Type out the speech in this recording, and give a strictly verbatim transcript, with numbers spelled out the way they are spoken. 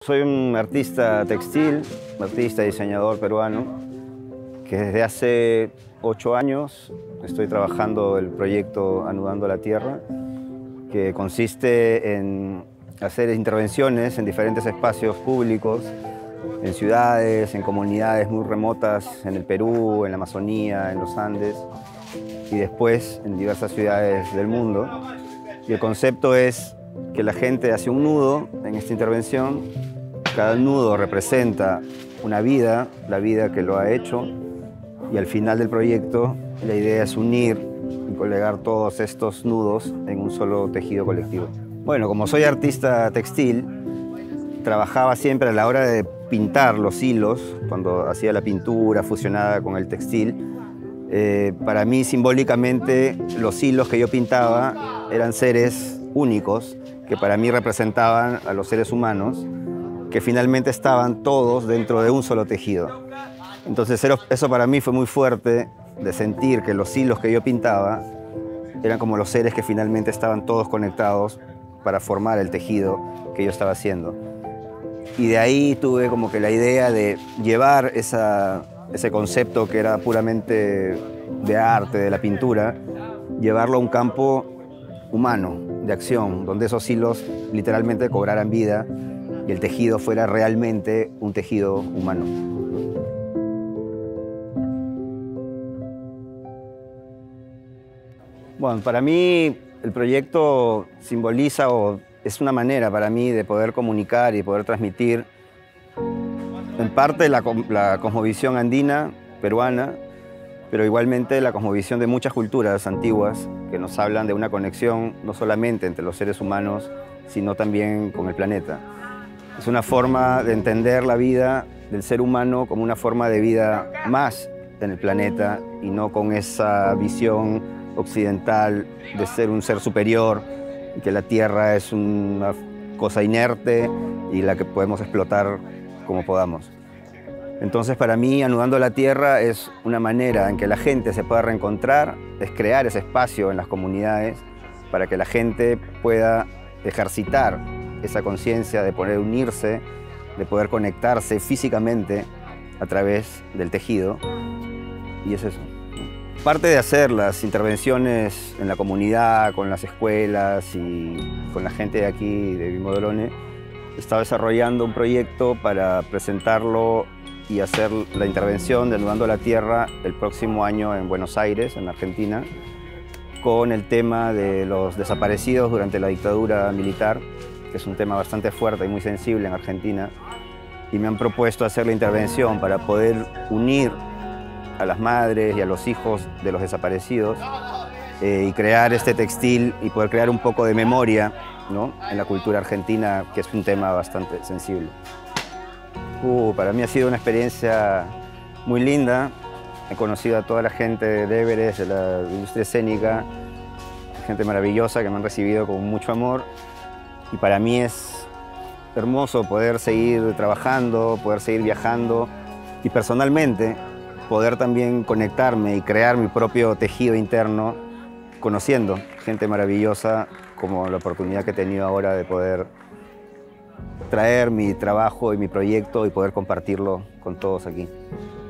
Soy un artista textil, artista y diseñador peruano, que desde hace ocho años estoy trabajando el proyecto Anudando la Tierra, que consiste en hacer intervenciones en diferentes espacios públicos, en ciudades, en comunidades muy remotas, en el Perú, en la Amazonía, en los Andes, y después en diversas ciudades del mundo. Y el concepto es que la gente hace un nudo en esta intervención. Cada nudo representa una vida, la vida que lo ha hecho, y al final del proyecto la idea es unir y colegar todos estos nudos en un solo tejido colectivo. Bueno, como soy artista textil, trabajaba siempre a la hora de pintar los hilos, cuando hacía la pintura fusionada con el textil. Eh, para mí, simbólicamente, los hilos que yo pintaba eran seres únicos, que para mí representaban a los seres humanos, que finalmente estaban todos dentro de un solo tejido. Entonces eso para mí fue muy fuerte, de sentir que los hilos que yo pintaba eran como los seres que finalmente estaban todos conectados para formar el tejido que yo estaba haciendo. Y de ahí tuve como que la idea de llevar esa, ese concepto que era puramente de arte, de la pintura, llevarlo a un campo humano, de acción, donde esos hilos literalmente cobraran vida y el tejido fuera realmente un tejido humano. Bueno, para mí el proyecto simboliza o es una manera para mí de poder comunicar y poder transmitir en parte la, la cosmovisión andina, peruana, pero igualmente la cosmovisión de muchas culturas antiguas que nos hablan de una conexión no solamente entre los seres humanos, sino también con el planeta. Es una forma de entender la vida del ser humano como una forma de vida más en el planeta y no con esa visión occidental de ser un ser superior y que la Tierra es una cosa inerte y la que podemos explotar como podamos. Entonces, para mí, Anudando la Tierra es una manera en que la gente se pueda reencontrar, es crear ese espacio en las comunidades para que la gente pueda ejercitar esa conciencia de poder unirse, de poder conectarse físicamente a través del tejido, y es eso. Parte de hacer las intervenciones en la comunidad, con las escuelas y con la gente de aquí, de Bimodrone, estaba desarrollando un proyecto para presentarlo y hacer la intervención de Anudando la Tierra el próximo año en Buenos Aires, en Argentina, con el tema de los desaparecidos durante la dictadura militar, que es un tema bastante fuerte y muy sensible en Argentina, y me han propuesto hacer la intervención para poder unir a las madres y a los hijos de los desaparecidos eh, y crear este textil y poder crear un poco de memoria, ¿no?, en la cultura argentina, que es un tema bastante sensible. Uh, para mí ha sido una experiencia muy linda. He conocido a toda la gente de Everest, de la industria escénica, gente maravillosa que me han recibido con mucho amor. Y para mí es hermoso poder seguir trabajando, poder seguir viajando y personalmente poder también conectarme y crear mi propio tejido interno conociendo gente maravillosa, como la oportunidad que he tenido ahora de poder traer mi trabajo y mi proyecto y poder compartirlo con todos aquí.